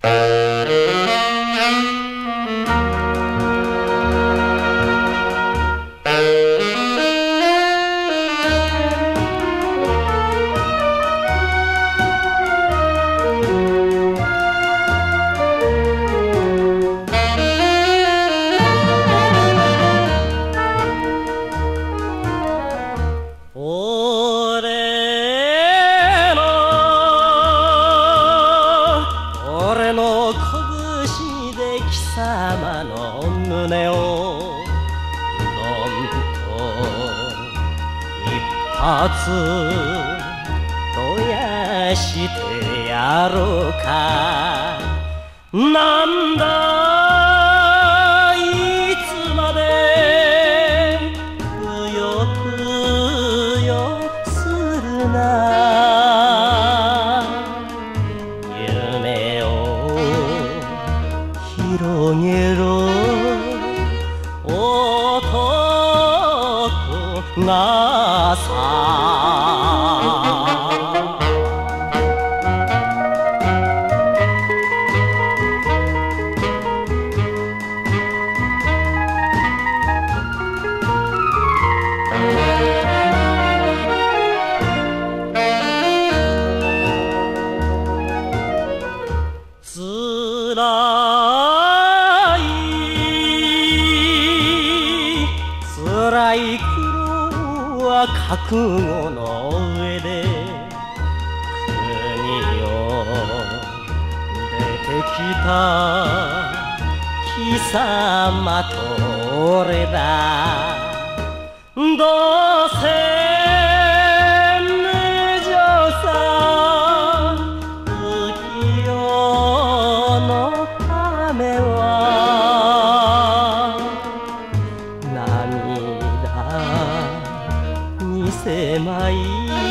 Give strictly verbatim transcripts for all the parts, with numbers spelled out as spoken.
貴様の胸をどんと一発燃やしてやろうか。なんだいつまでくよくよするな。夢を広げろ男がさ。つらいつらい苦労は覚悟の上で国を出てきた貴様と俺だ。どうせ無情さ浮世の雨は涙に狭い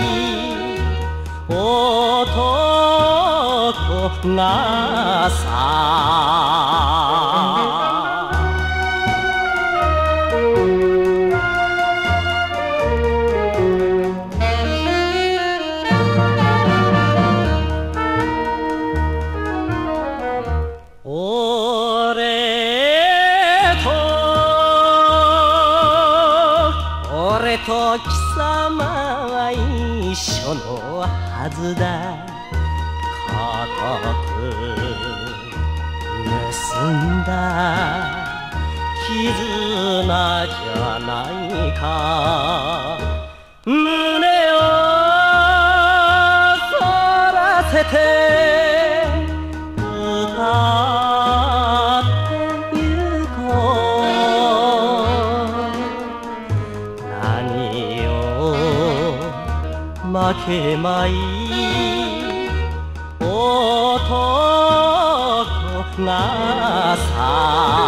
男がさ。俺と俺と貴様は一緒のはずだ。固く結んだ絆じゃないか。胸を反らせて歌ってゆこう。何を負けまい男がさ。